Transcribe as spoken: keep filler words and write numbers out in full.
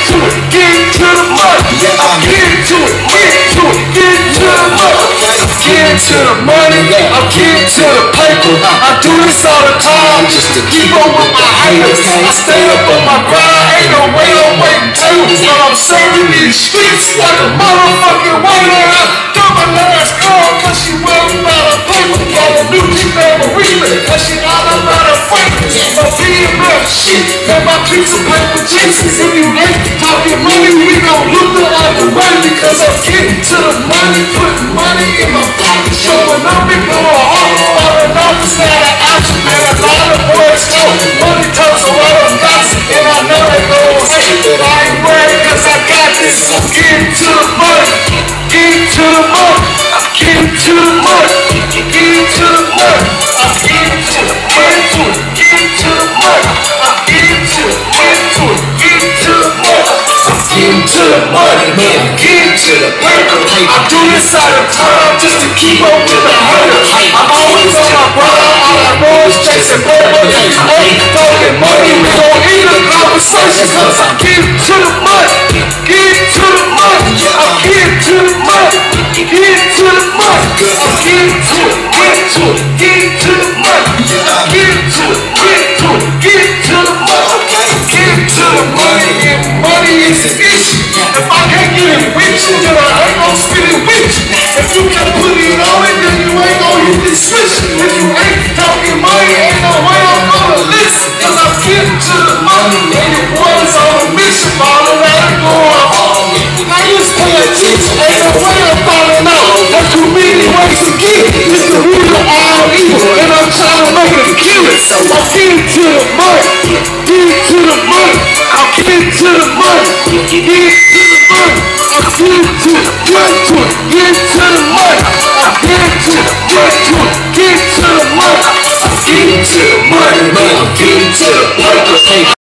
to it, get to the money. I'm getting to it, get to it, get to the money. I'm getting to the money, I'm getting to the paper. I do this all the time just to keep up with my haters. I stay up on my grind, ain't no way I'm waiting tables. But I'm serving these streets like a motherfucking waiter. I got my last call cause she worried about her paper. Got a new Jeep and a remake cause she all about her fingers. My P M F shit, got my piece of paper Jesus. If you ain't talking money, we gon' look the other way because I'm getting to the money, putting money in my pocket, showing up and going hard. Falling off is not an option, man. A lot of boys know money talks a lot of gossip, and I know they gon' hate, but I ain't worried cause I got this. I'm getting to the money, getting to the money, I'm getting to the money, getting to the money, I'm getting to the money, getting to the money, I'm getting to the money, getting to the money, I'm getting to the money, man, I'm getting to the paper. I do this all the time just to keep up with the haters. I'm always on my grind, all I know is chasing paper. Ain't talking money, we gon' end the conversation cause I'm getting to the money, getting to the money, I'm getting to the money, getting to the money, I'm getting to it, getting to it, getting to the money, I'm getting to it, getting to it, getting to the money, I'm getting to the money, and money is an issue. If I can't get it with you, then I ain't gon' spit it with you. If you can put it on it, then you ain't gon' hit this switch. If you ain't talking money, ain't no way I'm gonna listen. Cause I'm getting to the money, and your boys on a mission, falling out and going home. I just pay attention, ain't no way I'm falling out. There's too many ways to get it. It's the root of all evil, and I'm trying to make it kill it. So I'm getting to the money, getting to the money, I'm getting to the money, getting to the money, I'm getting to it, getting to it, getting to the money, I'm getting to it, getting to it, getting to the money, I'm getting to the money, man, I'm getting to the money.